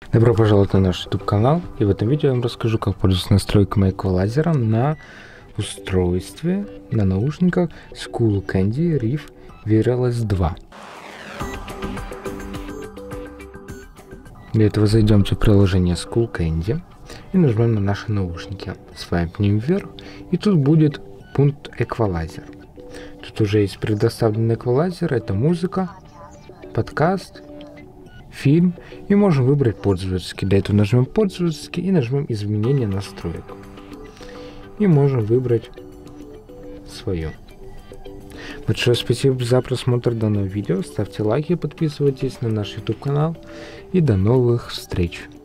Добро пожаловать на наш YouTube канал, и в этом видео я вам расскажу, как пользоваться настройками эквалайзера на устройстве, на наушниках Skullcandy Riff Wireless 2. Для этого зайдемте в приложение Skullcandy и нажмем на наши наушники. Свайпнем вверх, и тут будет пункт эквалайзер. Тут уже есть предоставленный эквалайзер, это музыка, подкаст, фильм, и можем выбрать пользовательский. Для этого нажмем пользовательский и нажмем изменение настроек. И можем выбрать свое. Большое спасибо за просмотр данного видео. Ставьте лайки, подписывайтесь на наш YouTube канал. И до новых встреч!